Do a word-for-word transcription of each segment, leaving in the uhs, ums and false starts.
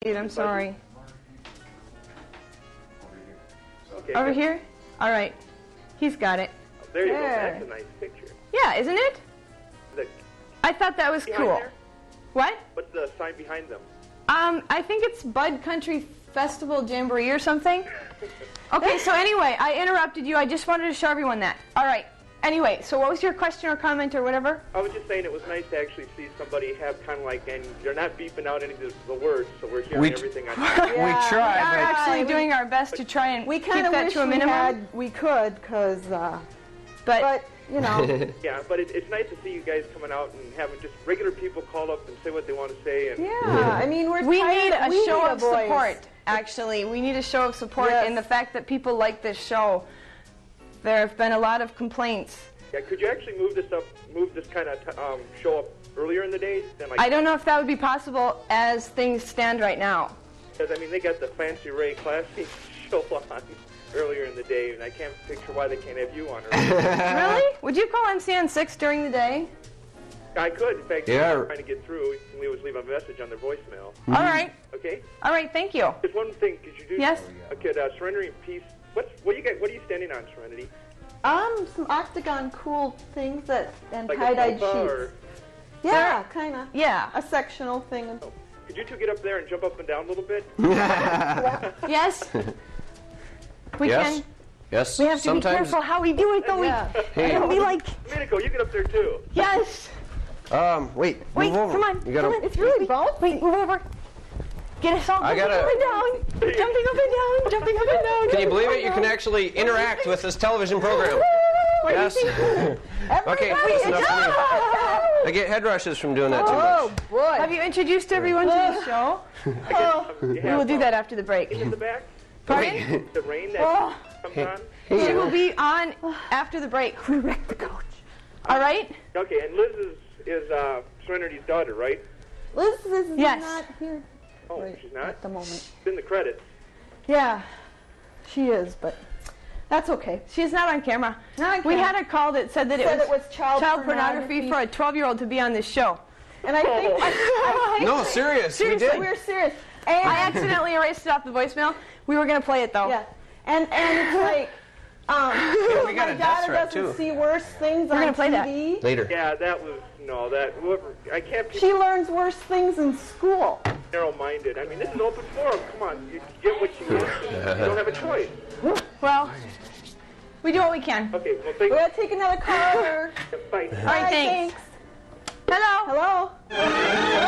I'm sorry. Okay, Over good. here? All right. He's got it. There you There. go. That's a nice picture. Yeah, isn't it? The, I thought that was behind cool. there? What? What's the sign behind them? Um, I think it's Bud Country Festival Jamboree or something. Okay, so anyway, I interrupted you. I just wanted to show everyone that. All right. Anyway, so what was your question or comment or whatever? I was just saying it was nice to actually see somebody have kind of like, and they're not beeping out any of the, the words, so we're hearing We t- everything on Yeah. We We are try, actually we- doing our best to try and We keep kind of that wish to a we minimum. had, we could, because, uh, but, but, you know, Yeah, but it, it's nice to see you guys coming out and having just regular people call up and say what they want to say. And yeah, I mean, we're we tired, need a we show need of voice. support, actually. We need a show of support Yes. in the fact that people like this show. There have been a lot of complaints. Yeah, could you actually move this up, move this kind of t- um, show up earlier in the day? Than like, I don't know if that would be possible as things stand right now. Because I mean, they got the Fancy Ray Classy show on earlier in the day, and I can't picture why they can't have you on earlier. Really? Would you call M C N six during the day? I could, in fact, Yeah. if you're trying to get through, you can always leave a message on their voicemail. Mm-hmm. All right. Okay. All right, thank you. Just one thing, could you do? Yes? Uh, could uh, Serenity and Peace? What's what you got? What are you standing on, Serenity? Um, some octagon cool things that, and Like tie-dyed a sheets. sofa, or Yeah, kind of. Yeah. A sectional thing. could you two get up there and jump up and down a little bit? Yes? We Yes. can. Yes. We have to Sometimes. be careful how we do it, though. Yeah. We, and we like, Domenico, you get up there too. yes. Um. Wait. Wait, move over. come on. You gotta. Come on. It's really both. Wait, move over. Get us all I jumping gotta- up and down. Jumping up and down. Jumping up and down. Can you believe it? You can actually interact with this television program. What do you Yes. think? Okay, Everybody, that's enough for me. it's- I get head rushes from doing that too Oh, much. boy. Have you introduced everyone to the show? Oh, We will do that after the break. In the back, Pardon? the rain that Oh. comes on. Hey, She will be on after the break. We wrecked the coach. All right? Okay, and Liz is, is uh, Serenity's daughter, right? Liz is Yes. not here Oh, right she's not. at the moment. She's in the credits. Yeah, she is, but that's okay. She's not on camera. Not on We camera. had a call that said that Said it was, it was child pornography pornography. for a twelve-year-old to be on this show. And I think, I, I think No, serious. We Seriously, did. we're serious. And I accidentally erased it off the voicemail. We were going to play it, though. yeah, and and it's like, um, we got my a death daughter threat, doesn't too. see worse things We're on gonna play that. T V. Later. Yeah, that was no, that whoever. I can't be She learns worse things in school. narrow-minded. I mean, this is open forum. Come on, you get what you get. You don't have a choice. Well, we do what we can. Okay, well, thank We gotta take another caller. you. Bye. All right, thanks. Hello. Hello.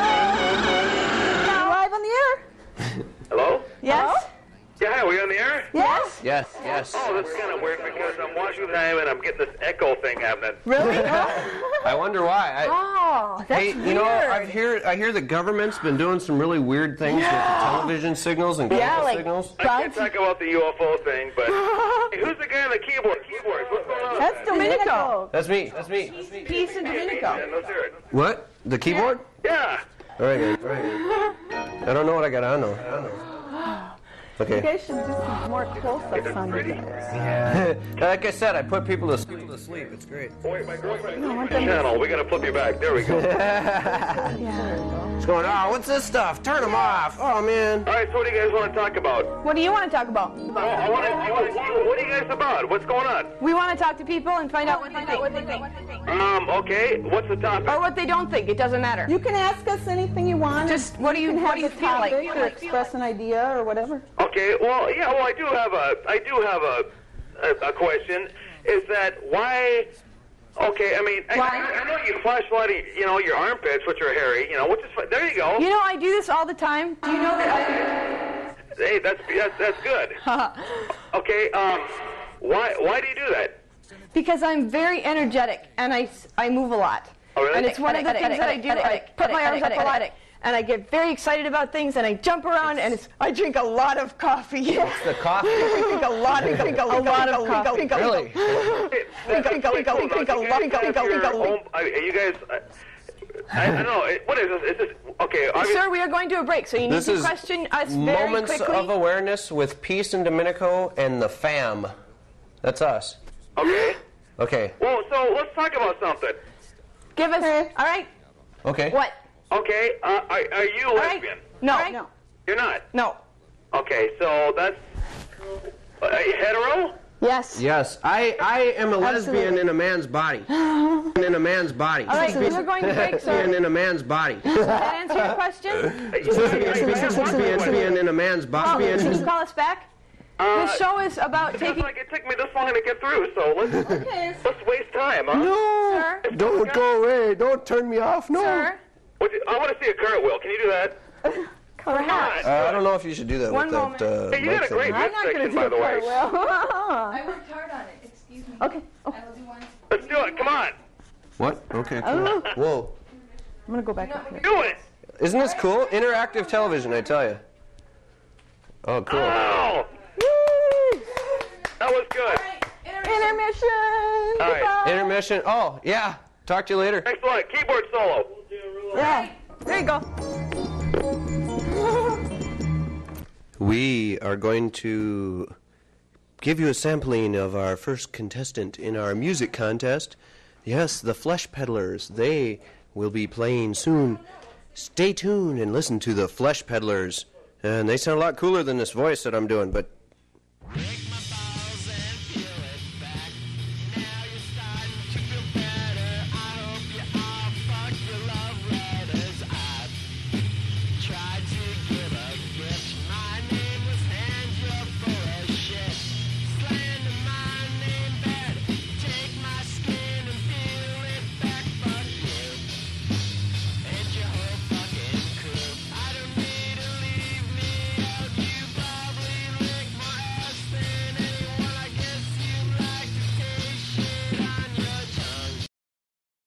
Hello. Live on the air. Hello? Yes? Yeah, hi, are we on the air? Yes. Yes. Yes. Oh, this is kind of weird because I'm watching time and I'm getting this echo thing happening. Really? I wonder why. I, Oh, that's hey, weird. you know, I hear I hear the government's been doing some really weird things with the television signals and cable Yeah, like- signals. I can't talk about the U F O thing, but hey, who's the guy on the keyboard? Keyboard. What's going on? That's Domenico. That's me. That's me. Peace and Yeah, Domenico. let's hear it. What? The keyboard? Yeah. All right, guys. All right. I don't know what I got on though. I don't know. You Okay. guys should do some more close-ups on you guys. Like I said, I put people to sleep. People to sleep. It's great. Oh, wait, my girlfriend's on the channel. We're going to flip you back. There we go. It's going. Oh, what's this stuff? Turn them off. Oh man. All right, so what do you guys want to talk about? What do you want to talk about? Oh, I want to. What are you guys about? What's going on? We want to talk to people and find out what they think. Um, okay. What's the topic? Or what they don't think. It doesn't matter. You can ask us anything you want. Just what do you, can what have do you the feel like? topic or express an idea or whatever. Okay. Well, yeah. Well, I do have a. I do have a. A, a question. Is that why? Okay. I mean, I, Why? I, I know you flashlighting. You know your armpits, which are hairy. You know, which is fine. There you go. You know, I do this all the time. Do you know that Hey, that's that's, that's good. I... Okay. Um, why why do you do that? Because I'm very energetic and I, s- I move a lot. Oh, really? And it's one of the things that I do. I put my arms up a lot. And I get very excited about things, and I jump around, and it's, I drink a lot of coffee. The coffee. I drink a lot of, drink a lot of coffee. Really? That's Go, go, pretty go, cool, go, though. go, You go, guys go, have go, your go, own- I- You guys, I, I don't know. it- What is this? Is this okay? obvious- Sir, we are going to a break, so you need This to is question us very Moments quickly. of awareness with Peace and Domenico and the fam. That's us. Okay. Okay. Well, so let's talk about something. Give us, Okay. all right? Okay. What? Okay. Uh, are, are you All right? lesbian? No. No. You're not? No. Okay, so that's uh, hetero? Yes. Yes, I, I am a lesbian Absolutely. in a man's body. In a man's body. All right, we're going to break, sir. Lesbian in a man's body. Does that answer your question? Lesbian in a man's Oh, body. can you call us back? Uh, This show is about It feels taking... like it took me this long to get through, so let's, Okay, let's waste time, huh? No, sir. don't go away. Don't turn me off. No. Sir, What you- I want to see a cartwheel. Can you do that? perhaps. Uh, I don't know if you should do that One with moment. that uh, Hey, you did a mic thing. great I'm not going to midsection, do by a the way. cartwheel. I worked hard on it. Excuse me. Okay. Oh, I will do one. Let's do it. Come on. What? Okay, cool. Oh. Whoa. I'm going to go back up here. Do it. Isn't this cool? Interactive television, I tell you. Oh, cool. Oh, Woo! that was good. Intermission. All right. Goodbye. Intermission. Oh, yeah. Talk to you later. Thanks a lot. Keyboard solo. Yeah. There you go. We are going to give you a sampling of our first contestant in our music contest. Yes, the Flesh Peddlers. They will be playing soon. Stay tuned and listen to the Flesh Peddlers. And they sound a lot cooler than this voice that I'm doing, but